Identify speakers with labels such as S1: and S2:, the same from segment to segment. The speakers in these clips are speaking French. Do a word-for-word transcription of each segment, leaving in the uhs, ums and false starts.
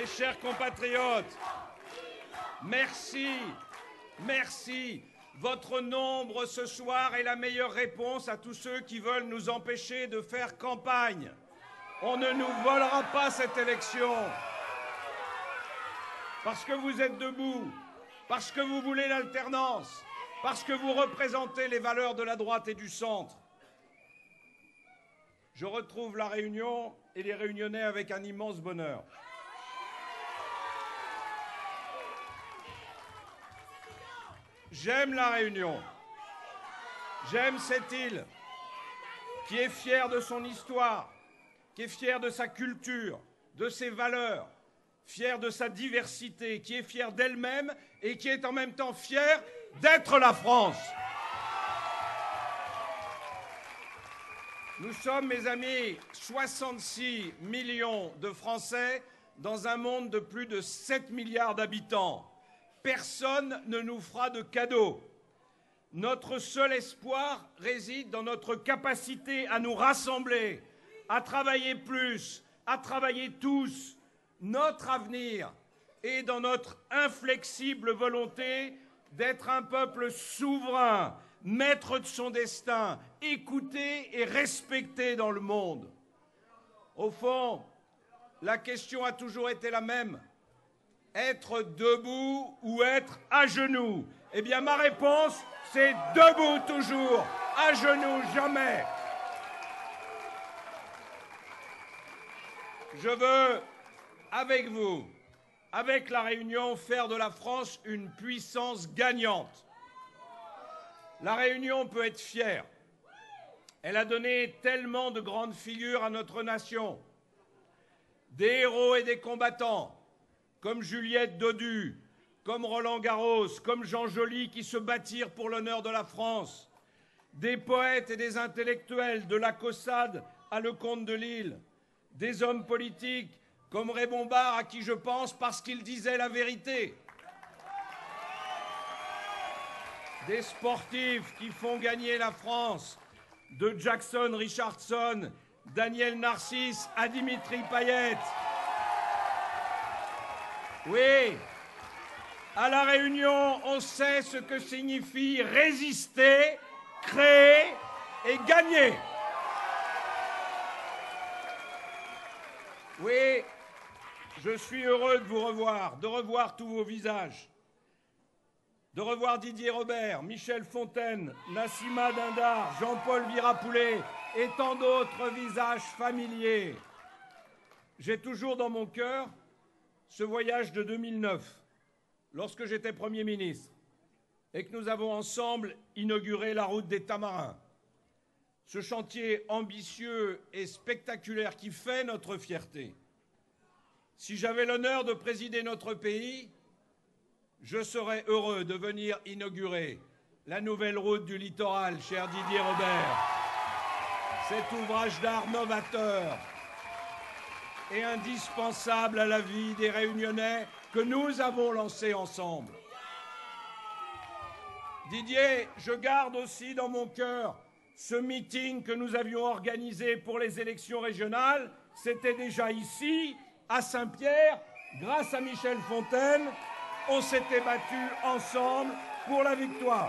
S1: Mes chers compatriotes, merci, merci. Votre nombre ce soir est la meilleure réponse à tous ceux qui veulent nous empêcher de faire campagne. On ne nous volera pas cette élection. Parce que vous êtes debout, parce que vous voulez l'alternance, parce que vous représentez les valeurs de la droite et du centre. Je retrouve La Réunion et les Réunionnais avec un immense bonheur. J'aime La Réunion. J'aime cette île qui est fière de son histoire, qui est fière de sa culture, de ses valeurs, fière de sa diversité, qui est fière d'elle-même et qui est en même temps fière d'être la France. Nous sommes, mes amis, soixante-six millions de Français dans un monde de plus de sept milliards d'habitants. Personne ne nous fera de cadeaux. Notre seul espoir réside dans notre capacité à nous rassembler, à travailler plus, à travailler tous. Notre avenir est dans notre inflexible volonté d'être un peuple souverain, maître de son destin, écouté et respecté dans le monde. Au fond, la question a toujours été la même. Être debout ou être à genoux? Eh bien, ma réponse, c'est debout toujours, à genoux jamais. Je veux, avec vous, avec La Réunion, faire de la France une puissance gagnante. La Réunion peut être fière. Elle a donné tellement de grandes figures à notre nation. Des héros et des combattants, comme Juliette Dodu, comme Roland Garros, comme Jean Joly, qui se battirent pour l'honneur de la France. Des poètes et des intellectuels, de la Caussade à Lecomte de Lille. Des hommes politiques, comme Raymond Barre, à qui je pense parce qu'il disait la vérité. Des sportifs qui font gagner la France, de Jackson Richardson, Daniel Narcisse à Dimitri Payet. Oui, à La Réunion, on sait ce que signifie résister, créer et gagner. Oui, je suis heureux de vous revoir, de revoir tous vos visages, de revoir Didier Robert, Michel Fontaine, Nassima Dindar, Jean-Paul Virapoulet et tant d'autres visages familiers. J'ai toujours dans mon cœur ce voyage de deux mille neuf, lorsque j'étais Premier ministre, et que nous avons ensemble inauguré la route des Tamarins. Ce chantier ambitieux et spectaculaire qui fait notre fierté. Si j'avais l'honneur de présider notre pays, je serais heureux de venir inaugurer la nouvelle route du littoral, cher Didier Robert. Cet ouvrage d'art novateur et indispensable à la vie des Réunionnais que nous avons lancé ensemble. Didier, je garde aussi dans mon cœur ce meeting que nous avions organisé pour les élections régionales. C'était déjà ici, à Saint-Pierre, grâce à Michel Fontaine. On s'était battus ensemble pour la victoire.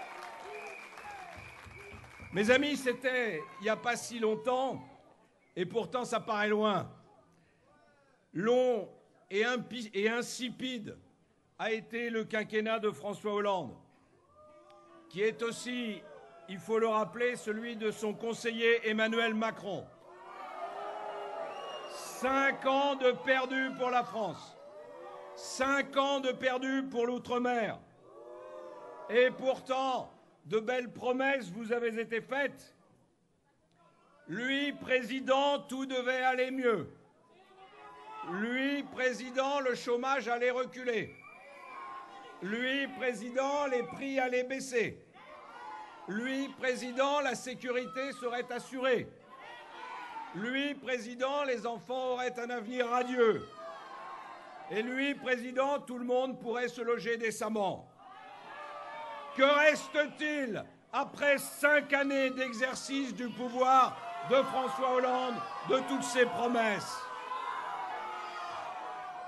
S1: Mes amis, c'était il n'y a pas si longtemps, et pourtant ça paraît loin. Long et, et insipide a été le quinquennat de François Hollande, qui est aussi, il faut le rappeler, celui de son conseiller Emmanuel Macron. Cinq ans de perdus pour la France. Cinq ans de perdus pour l'outre-mer. Et pourtant, de belles promesses vous avez été faites. Lui, président, tout devait aller mieux. Lui, président, le chômage allait reculer. Lui, président, les prix allaient baisser. Lui, président, la sécurité serait assurée. Lui, président, les enfants auraient un avenir radieux. Et lui, président, tout le monde pourrait se loger décemment. Que reste-t-il après cinq années d'exercice du pouvoir de François Hollande, de toutes ces promesses?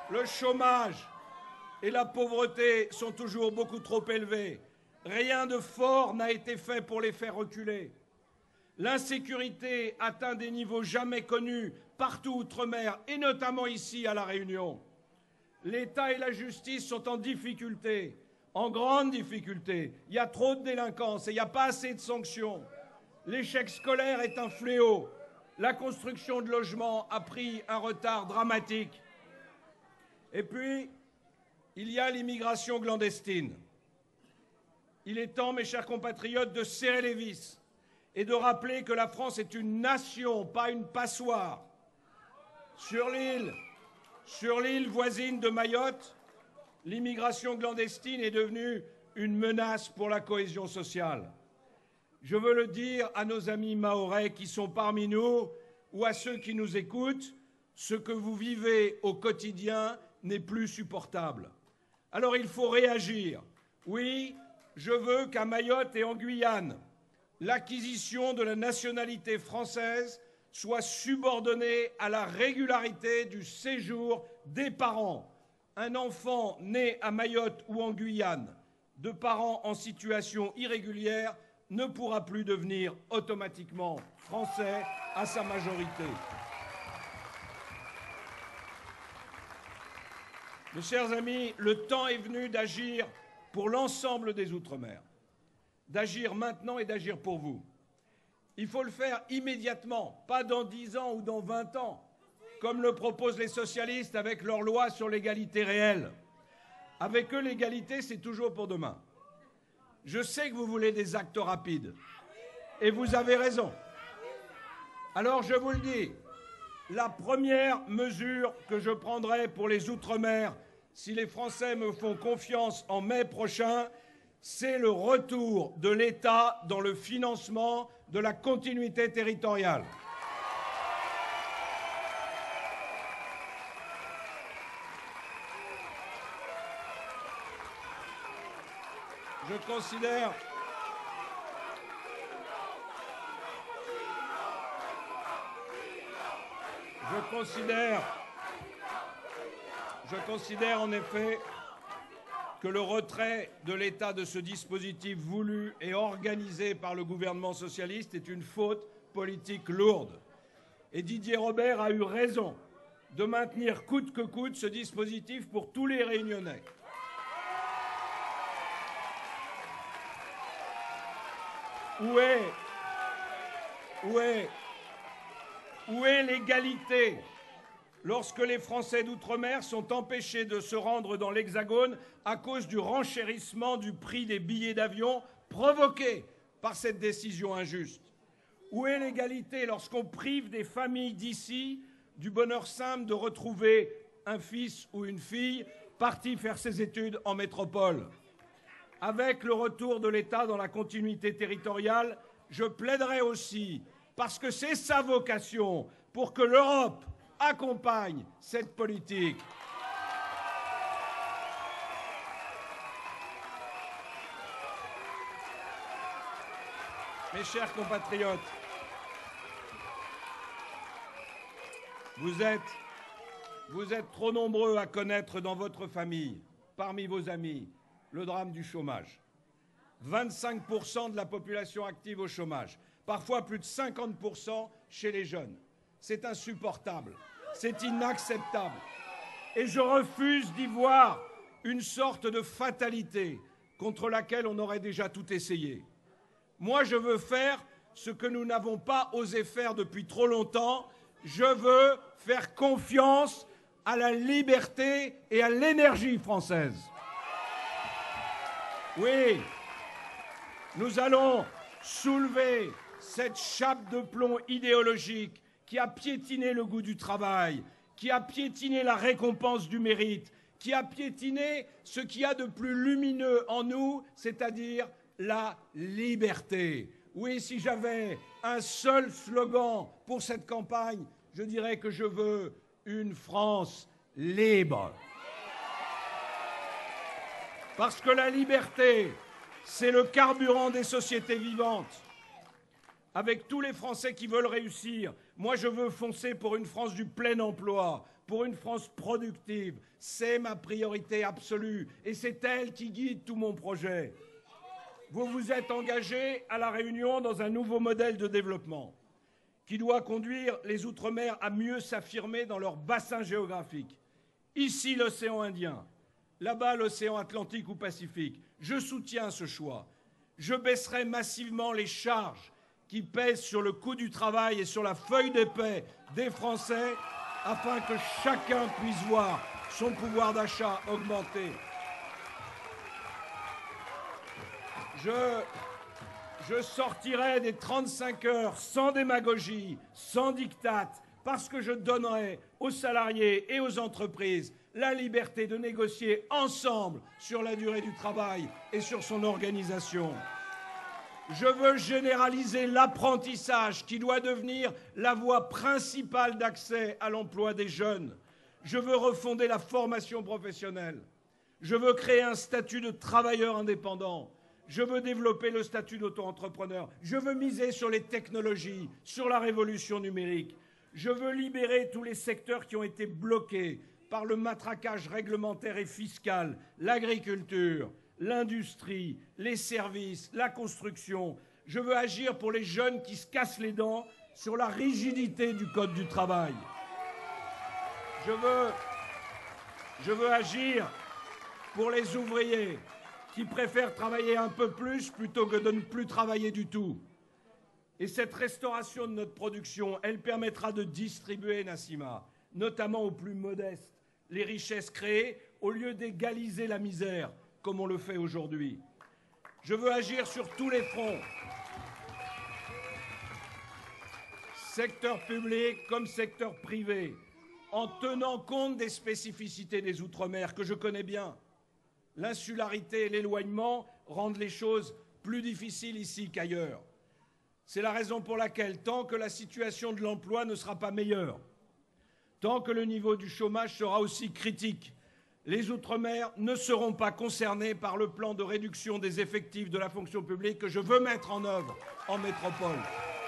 S1: Le chômage et la pauvreté sont toujours beaucoup trop élevés. Rien de fort n'a été fait pour les faire reculer. L'insécurité atteint des niveaux jamais connus partout outre-mer, et notamment ici à La Réunion. L'État et la justice sont en difficulté, en grande difficulté. Il y a trop de délinquance et il n'y a pas assez de sanctions. L'échec scolaire est un fléau. La construction de logements a pris un retard dramatique. Et puis, il y a l'immigration clandestine. Il est temps, mes chers compatriotes, de serrer les vis et de rappeler que la France est une nation, pas une passoire. Sur l'île, sur l'île voisine de Mayotte, l'immigration clandestine est devenue une menace pour la cohésion sociale. Je veux le dire à nos amis mahorais qui sont parmi nous ou à ceux qui nous écoutent, ce que vous vivez au quotidien n'est plus supportable. Alors il faut réagir. Oui, je veux qu'à Mayotte et en Guyane, l'acquisition de la nationalité française soit subordonnée à la régularité du séjour des parents. Un enfant né à Mayotte ou en Guyane, de parents en situation irrégulière, ne pourra plus devenir automatiquement français à sa majorité. Mes chers amis, le temps est venu d'agir pour l'ensemble des Outre-mer, d'agir maintenant et d'agir pour vous. Il faut le faire immédiatement, pas dans dix ans ou dans vingt ans, comme le proposent les socialistes avec leur loi sur l'égalité réelle. Avec eux, l'égalité, c'est toujours pour demain. Je sais que vous voulez des actes rapides, et vous avez raison. Alors je vous le dis, la première mesure que je prendrai pour les Outre-mer, si les Français me font confiance en mai prochain, c'est le retour de l'État dans le financement de la continuité territoriale. Je considère, je considère, je considère en effet que le retrait de l'État de ce dispositif voulu et organisé par le gouvernement socialiste est une faute politique lourde. Et Didier Robert a eu raison de maintenir coûte que coûte ce dispositif pour tous les Réunionnais. Où est, où est, où est l'égalité lorsque les Français d'outre-mer sont empêchés de se rendre dans l'Hexagone à cause du renchérissement du prix des billets d'avion provoqué par cette décision injuste? Où est l'égalité lorsqu'on prive des familles d'ici du bonheur simple de retrouver un fils ou une fille parti faire ses études en métropole? Avec le retour de l'État dans la continuité territoriale, je plaiderai aussi, parce que c'est sa vocation, pour que l'Europe accompagne cette politique. Mes chers compatriotes, vous êtes, vous êtes trop nombreux à connaître dans votre famille, parmi vos amis, le drame du chômage. vingt-cinq pour cent de la population active au chômage, parfois plus de cinquante pour cent chez les jeunes. C'est insupportable, c'est inacceptable. Et je refuse d'y voir une sorte de fatalité contre laquelle on aurait déjà tout essayé. Moi, je veux faire ce que nous n'avons pas osé faire depuis trop longtemps. Je veux faire confiance à la liberté et à l'énergie française. Oui, nous allons soulever cette chape de plomb idéologique qui a piétiné le goût du travail, qui a piétiné la récompense du mérite, qui a piétiné ce qu'il y a de plus lumineux en nous, c'est-à-dire la liberté. Oui, si j'avais un seul slogan pour cette campagne, je dirais que je veux une France libre. Parce que la liberté, c'est le carburant des sociétés vivantes. Avec tous les Français qui veulent réussir, moi je veux foncer pour une France du plein emploi, pour une France productive. C'est ma priorité absolue et c'est elle qui guide tout mon projet. Vous vous êtes engagé à La Réunion dans un nouveau modèle de développement qui doit conduire les Outre-mer à mieux s'affirmer dans leur bassin géographique. Ici, l'océan Indien, là-bas, l'océan Atlantique ou Pacifique. Je soutiens ce choix. Je baisserai massivement les charges qui pèsent sur le coût du travail et sur la feuille de paie des Français afin que chacun puisse voir son pouvoir d'achat augmenter. Je, je sortirai des trente-cinq heures sans démagogie, sans diktat, parce que je donnerai aux salariés et aux entreprises la liberté de négocier ensemble sur la durée du travail et sur son organisation. Je veux généraliser l'apprentissage qui doit devenir la voie principale d'accès à l'emploi des jeunes. Je veux refonder la formation professionnelle. Je veux créer un statut de travailleur indépendant. Je veux développer le statut d'auto-entrepreneur. Je veux miser sur les technologies, sur la révolution numérique. Je veux libérer tous les secteurs qui ont été bloqués par le matraquage réglementaire et fiscal, l'agriculture, l'industrie, les services, la construction. Je veux agir pour les jeunes qui se cassent les dents sur la rigidité du Code du travail. Je veux, je veux agir pour les ouvriers qui préfèrent travailler un peu plus plutôt que de ne plus travailler du tout. Et cette restauration de notre production, elle permettra de distribuer, Nassima, notamment aux plus modestes, les richesses créées au lieu d'égaliser la misère, comme on le fait aujourd'hui. Je veux agir sur tous les fronts, secteur public comme secteur privé, en tenant compte des spécificités des Outre-mer que je connais bien. L'insularité et l'éloignement rendent les choses plus difficiles ici qu'ailleurs. C'est la raison pour laquelle, tant que la situation de l'emploi ne sera pas meilleure, tant que le niveau du chômage sera aussi critique, les Outre-mer ne seront pas concernés par le plan de réduction des effectifs de la fonction publique que je veux mettre en œuvre en métropole.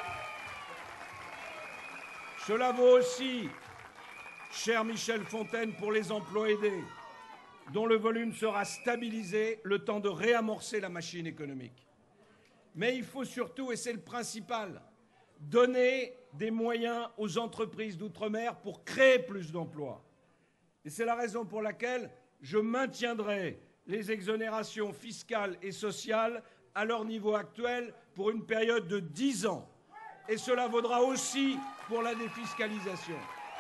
S1: Cela vaut aussi, cher Michel Fontaine, pour les emplois aidés, dont le volume sera stabilisé le temps de réamorcer la machine économique. Mais il faut surtout, et c'est le principal, donner des moyens aux entreprises d'outre-mer pour créer plus d'emplois. Et c'est la raison pour laquelle je maintiendrai les exonérations fiscales et sociales à leur niveau actuel pour une période de dix ans. Et cela vaudra aussi pour la défiscalisation,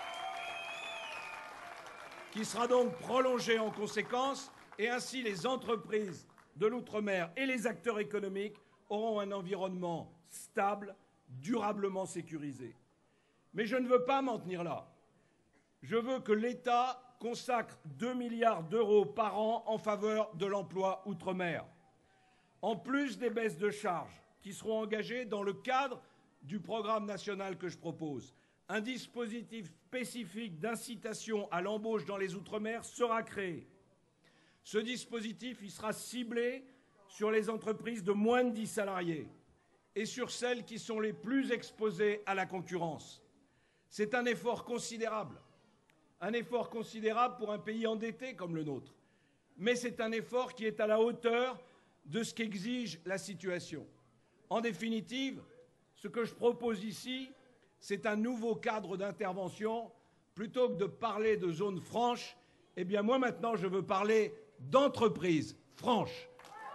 S1: qui sera donc prolongée en conséquence, et ainsi les entreprises de l'outre-mer et les acteurs économiques auront un environnement stable, durablement sécurisé. Mais je ne veux pas m'en tenir là. Je veux que l'État consacre deux milliards d'euros par an en faveur de l'emploi outre-mer, en plus des baisses de charges qui seront engagées dans le cadre du programme national que je propose. Un dispositif spécifique d'incitation à l'embauche dans les Outre-mer sera créé. Ce dispositif il sera ciblé sur les entreprises de moins de dix salariés et sur celles qui sont les plus exposées à la concurrence. C'est un effort considérable, un effort considérable pour un pays endetté comme le nôtre. Mais c'est un effort qui est à la hauteur de ce qu'exige la situation. En définitive, ce que je propose ici, c'est un nouveau cadre d'intervention. Plutôt que de parler de zone franche, eh bien moi maintenant je veux parler d'entreprise franche.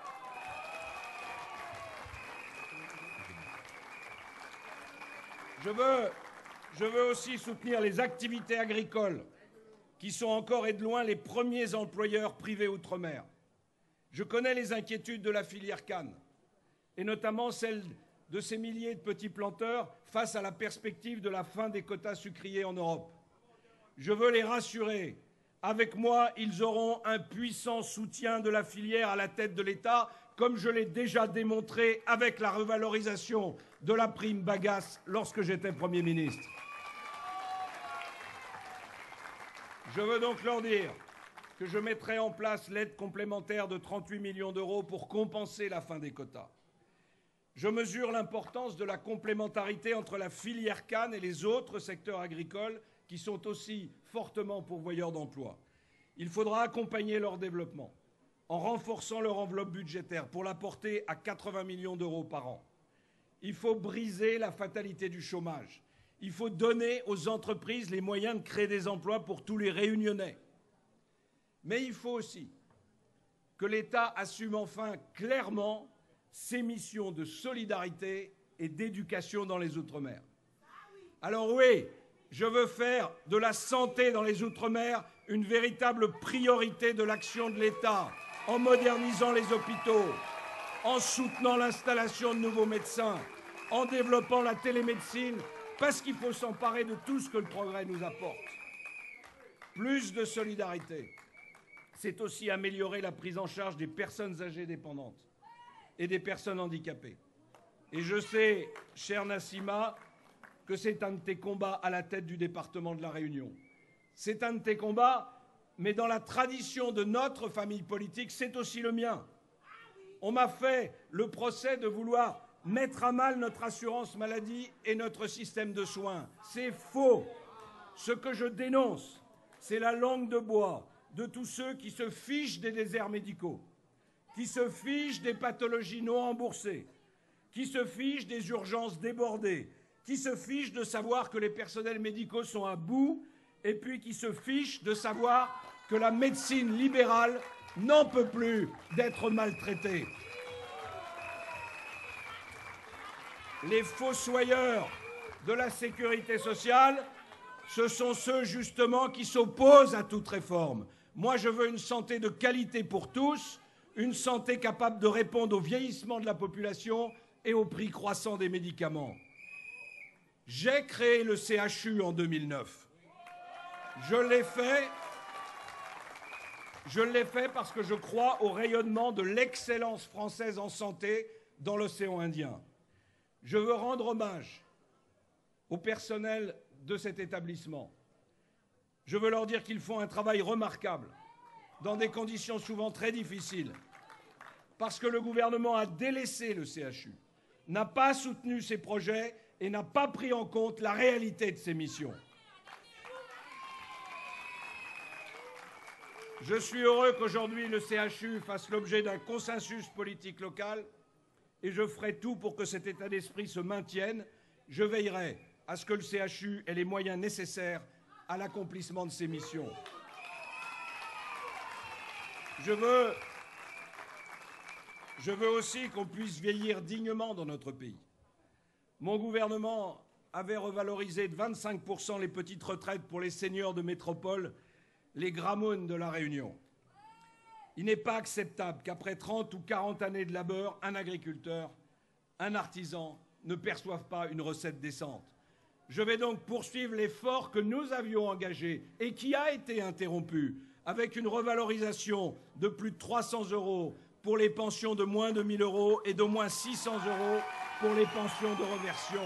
S1: Je veux, je veux aussi soutenir les activités agricoles qui sont encore et de loin les premiers employeurs privés outre-mer. Je connais les inquiétudes de la filière canne, et notamment celles de ces milliers de petits planteurs face à la perspective de la fin des quotas sucriers en Europe. Je veux les rassurer. Avec moi, ils auront un puissant soutien de la filière à la tête de l'État, comme je l'ai déjà démontré avec la revalorisation de la prime bagasse lorsque j'étais Premier ministre. Je veux donc leur dire que je mettrai en place l'aide complémentaire de trente-huit millions d'euros pour compenser la fin des quotas. Je mesure l'importance de la complémentarité entre la filière canne et les autres secteurs agricoles qui sont aussi fortement pourvoyeurs d'emplois. Il faudra accompagner leur développement en renforçant leur enveloppe budgétaire pour la porter à quatre-vingts millions d'euros par an. Il faut briser la fatalité du chômage. Il faut donner aux entreprises les moyens de créer des emplois pour tous les Réunionnais. Mais il faut aussi que l'État assume enfin clairement ses missions de solidarité et d'éducation dans les Outre-mer. Alors oui, je veux faire de la santé dans les Outre-mer une véritable priorité de l'action de l'État, en modernisant les hôpitaux, en soutenant l'installation de nouveaux médecins, en développant la télémédecine, parce qu'il faut s'emparer de tout ce que le progrès nous apporte. Plus de solidarité, c'est aussi améliorer la prise en charge des personnes âgées dépendantes et des personnes handicapées. Et je sais, chère Nassima, que c'est un de tes combats à la tête du département de la Réunion. C'est un de tes combats, mais dans la tradition de notre famille politique, c'est aussi le mien. On m'a fait le procès de vouloir mettre à mal notre assurance maladie et notre système de soins. C'est faux. Ce que je dénonce, c'est la langue de bois de tous ceux qui se fichent des déserts médicaux, qui se fichent des pathologies non remboursées, qui se fichent des urgences débordées, qui se fichent de savoir que les personnels médicaux sont à bout, et puis qui se fichent de savoir que la médecine libérale n'en peut plus d'être maltraitée. Les fossoyeurs de la sécurité sociale, ce sont ceux justement qui s'opposent à toute réforme. Moi, je veux une santé de qualité pour tous, une santé capable de répondre au vieillissement de la population et au prix croissant des médicaments. J'ai créé le C H U en deux mille neuf. Je l'ai fait, je l'ai fait parce que je crois au rayonnement de l'excellence française en santé dans l'océan Indien. Je veux rendre hommage au personnel de cet établissement. Je veux leur dire qu'ils font un travail remarquable, dans des conditions souvent très difficiles, parce que le gouvernement a délaissé le C H U, n'a pas soutenu ses projets et n'a pas pris en compte la réalité de ses missions. Je suis heureux qu'aujourd'hui le C H U fasse l'objet d'un consensus politique local et je ferai tout pour que cet état d'esprit se maintienne. Je veillerai à ce que le C H U ait les moyens nécessaires à l'accomplissement de ses missions. Je veux, je veux aussi qu'on puisse vieillir dignement dans notre pays. Mon gouvernement avait revalorisé de vingt-cinq pour cent les petites retraites pour les seniors de métropole, les Gramounes de la Réunion. Il n'est pas acceptable qu'après trente ou quarante années de labeur, un agriculteur, un artisan ne perçoive pas une recette décente. Je vais donc poursuivre l'effort que nous avions engagé et qui a été interrompu avec une revalorisation de plus de trois cents euros pour les pensions de moins de mille euros et d'au moins six cents euros pour les pensions de reversion.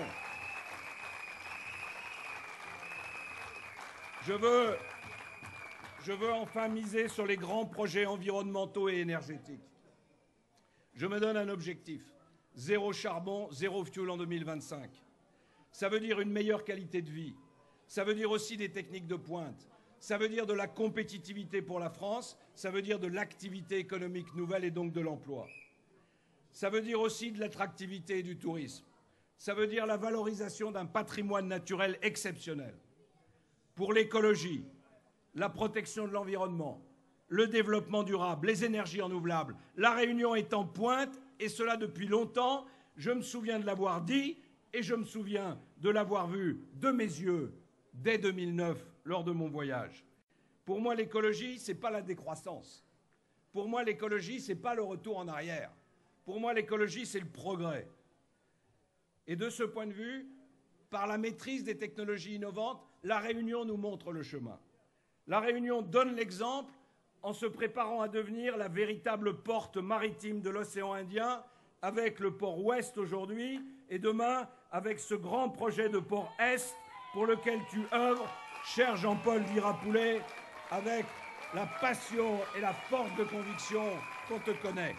S1: Je veux, je veux enfin miser sur les grands projets environnementaux et énergétiques. Je me donne un objectif, zéro charbon, zéro fioul en deux mille vingt-cinq. Ça veut dire une meilleure qualité de vie. Ça veut dire aussi des techniques de pointe. Ça veut dire de la compétitivité pour la France. Ça veut dire de l'activité économique nouvelle et donc de l'emploi. Ça veut dire aussi de l'attractivité et du tourisme. Ça veut dire la valorisation d'un patrimoine naturel exceptionnel. Pour l'écologie, la protection de l'environnement, le développement durable, les énergies renouvelables, la Réunion est en pointe, et cela depuis longtemps. Je me souviens de l'avoir dit, et je me souviens de l'avoir vu de mes yeux dès deux mille neuf, lors de mon voyage. Pour moi, l'écologie, ce n'est pas la décroissance. Pour moi, l'écologie, ce n'est pas le retour en arrière. Pour moi, l'écologie, c'est le progrès. Et de ce point de vue, par la maîtrise des technologies innovantes, la Réunion nous montre le chemin. La Réunion donne l'exemple en se préparant à devenir la véritable porte maritime de l'océan Indien, avec le port Ouest aujourd'hui, et demain avec ce grand projet de port Est pour lequel tu œuvres, cher Jean-Paul Virapoulet, avec la passion et la force de conviction qu'on te connaît.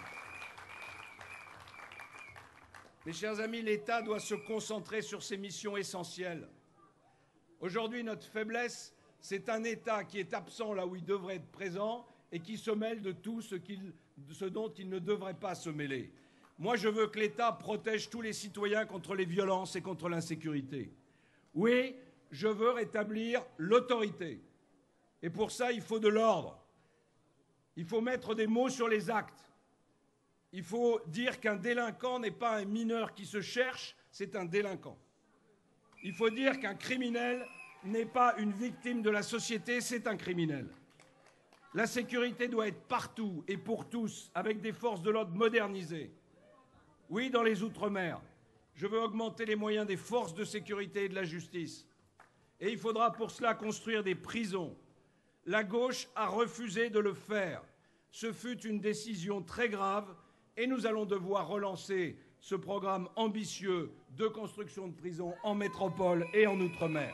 S1: Mes chers amis, l'État doit se concentrer sur ses missions essentielles. Aujourd'hui, notre faiblesse, c'est un État qui est absent là où il devrait être présent et qui se mêle de tout ce, qu'il, de ce dont il ne devrait pas se mêler. Moi, je veux que l'État protège tous les citoyens contre les violences et contre l'insécurité. Oui, je veux rétablir l'autorité. Et pour ça, il faut de l'ordre. Il faut mettre des mots sur les actes. Il faut dire qu'un délinquant n'est pas un mineur qui se cherche, c'est un délinquant. Il faut dire qu'un criminel n'est pas une victime de la société, c'est un criminel. La sécurité doit être partout et pour tous, avec des forces de l'ordre modernisées. Oui, dans les Outre-mer, je veux augmenter les moyens des forces de sécurité et de la justice. Et il faudra pour cela construire des prisons. La gauche a refusé de le faire. Ce fut une décision très grave et nous allons devoir relancer ce programme ambitieux de construction de prisons en métropole et en Outre-mer.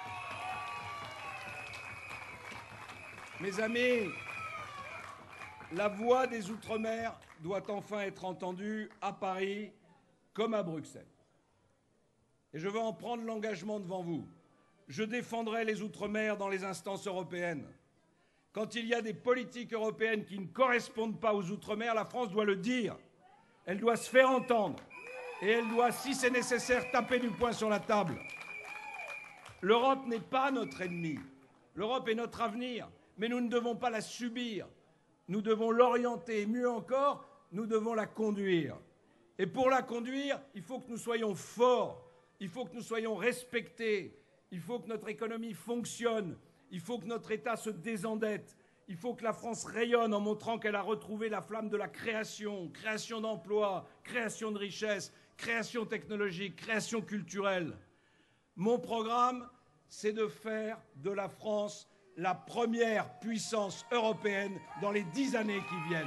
S1: Mes amis, la voix des Outre-mer doit enfin être entendue à Paris comme à Bruxelles. Et je veux en prendre l'engagement devant vous. Je défendrai les Outre-mer dans les instances européennes. Quand il y a des politiques européennes qui ne correspondent pas aux Outre-mer, la France doit le dire. Elle doit se faire entendre. Et elle doit, si c'est nécessaire, taper du poing sur la table. L'Europe n'est pas notre ennemi. L'Europe est notre avenir. Mais nous ne devons pas la subir. Nous devons l'orienter. Mieux encore, nous devons la conduire. Et pour la conduire, il faut que nous soyons forts. Il faut que nous soyons respectés. Il faut que notre économie fonctionne. Il faut que notre État se désendette. Il faut que la France rayonne en montrant qu'elle a retrouvé la flamme de la création, création d'emplois, création de richesses, création technologique, création culturelle. Mon programme, c'est de faire de la France la première puissance européenne dans les dix années qui viennent.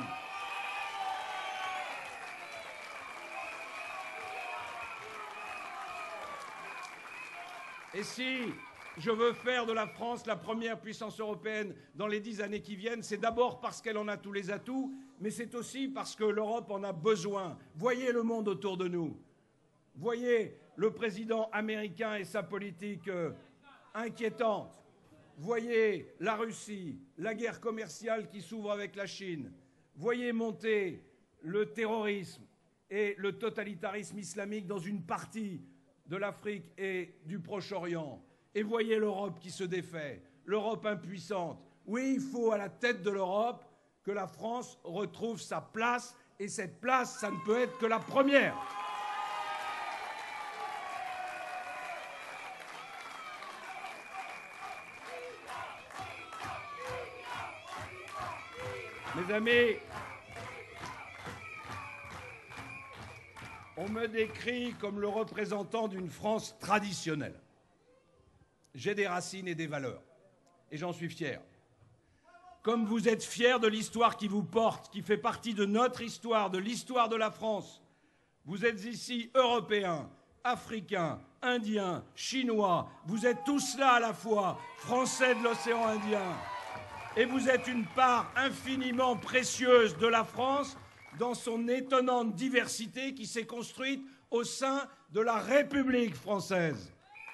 S1: Et si je veux faire de la France la première puissance européenne dans les dix années qui viennent, c'est d'abord parce qu'elle en a tous les atouts, mais c'est aussi parce que l'Europe en a besoin. Voyez le monde autour de nous. Voyez le président américain et sa politique euh, inquiétante. Voyez la Russie, la guerre commerciale qui s'ouvre avec la Chine. Voyez monter le terrorisme et le totalitarisme islamique dans une partie de l'Afrique et du Proche-Orient. Et voyez l'Europe qui se défait, l'Europe impuissante. Oui, il faut à la tête de l'Europe que la France retrouve sa place, et cette place, ça ne peut être que la première. Mes amis, on me décrit comme le représentant d'une France traditionnelle. J'ai des racines et des valeurs, et j'en suis fier. Comme vous êtes fiers de l'histoire qui vous porte, qui fait partie de notre histoire, de l'histoire de la France, vous êtes ici Européens, Africains, Indiens, Chinois, vous êtes tous là à la fois, Français de l'océan Indien. Et vous êtes une part infiniment précieuse de la France dans son étonnante diversité qui s'est construite au sein de la République française.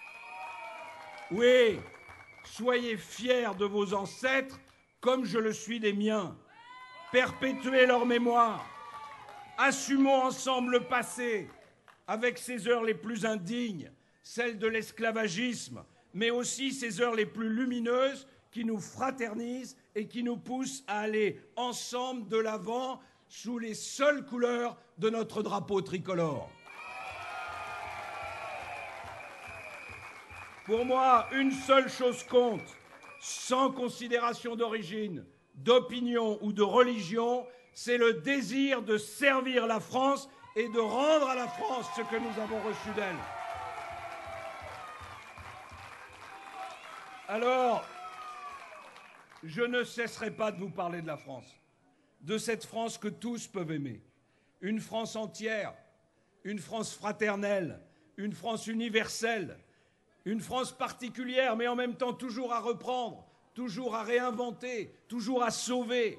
S1: Oui, soyez fiers de vos ancêtres comme je le suis des miens. Perpétuez leur mémoire. Assumons ensemble le passé avec ses heures les plus indignes, celles de l'esclavagisme, mais aussi ses heures les plus lumineuses qui nous fraternisent et qui nous poussent à aller ensemble de l'avant sous les seules couleurs de notre drapeau tricolore. Pour moi, une seule chose compte, sans considération d'origine, d'opinion ou de religion, c'est le désir de servir la France et de rendre à la France ce que nous avons reçu d'elle. Alors, je ne cesserai pas de vous parler de la France, de cette France que tous peuvent aimer, une France entière, une France fraternelle, une France universelle, une France particulière, mais en même temps toujours à reprendre, toujours à réinventer, toujours à sauver.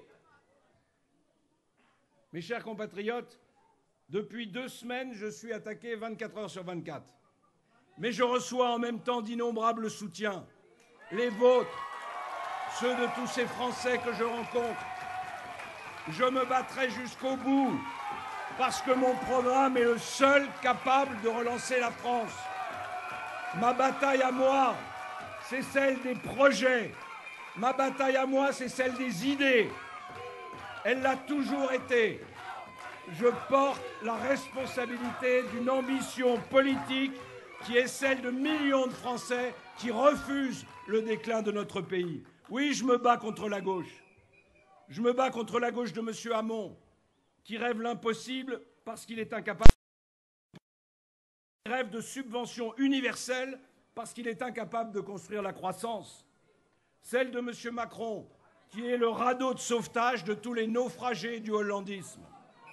S1: Mes chers compatriotes, depuis deux semaines, je suis attaqué vingt-quatre heures sur vingt-quatre. Mais je reçois en même temps d'innombrables soutiens. Les vôtres, ceux de tous ces Français que je rencontre. Je me battrai jusqu'au bout, parce que mon programme est le seul capable de relancer la France. Ma bataille à moi, c'est celle des projets. Ma bataille à moi, c'est celle des idées. Elle l'a toujours été. Je porte la responsabilité d'une ambition politique qui est celle de millions de Français qui refusent le déclin de notre pays. Oui, je me bats contre la gauche. Je me bats contre la gauche de M. Hamon, qui rêve l'impossible parce qu'il est incapable. Il rêve de subventions universelles parce qu'il est incapable de construire la croissance. Celle de M. Macron, qui est le radeau de sauvetage de tous les naufragés du hollandisme.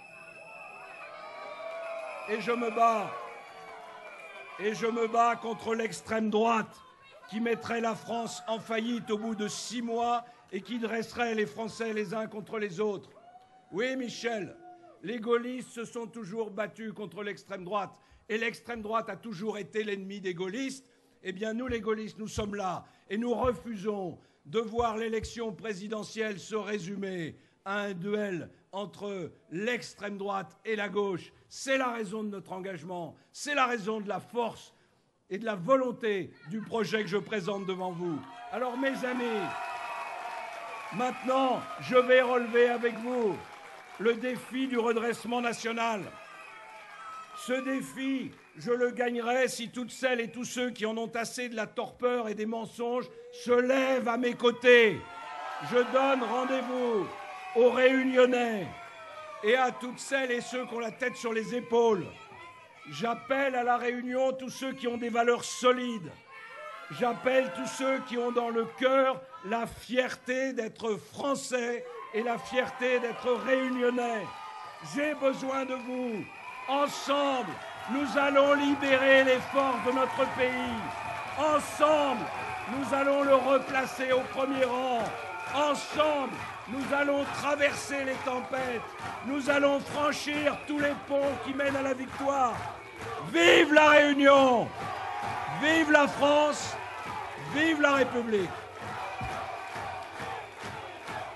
S1: Et je me bats, et je me bats contre l'extrême droite, qui mettrait la France en faillite au bout de six mois et qui dresserait les Français les uns contre les autres. Oui, Michel, les gaullistes se sont toujours battus contre l'extrême droite et l'extrême droite a toujours été l'ennemi des gaullistes. Eh bien, nous, les gaullistes, nous sommes là et nous refusons de voir l'élection présidentielle se résumer à un duel entre l'extrême droite et la gauche. C'est la raison de notre engagement, c'est la raison de la force et de la volonté du projet que je présente devant vous. Alors, mes amis, maintenant, je vais relever avec vous le défi du redressement national. Ce défi, je le gagnerai si toutes celles et tous ceux qui en ont assez de la torpeur et des mensonges se lèvent à mes côtés. Je donne rendez-vous aux Réunionnais et à toutes celles et ceux qui ont la tête sur les épaules. J'appelle à la Réunion tous ceux qui ont des valeurs solides. J'appelle tous ceux qui ont dans le cœur la fierté d'être Français et la fierté d'être Réunionnais. J'ai besoin de vous. Ensemble, nous allons libérer les forces de notre pays. Ensemble, nous allons le replacer au premier rang. Ensemble, nous allons traverser les tempêtes. Nous allons franchir tous les ponts qui mènent à la victoire. Vive la Réunion! Vive la France! Vive la République!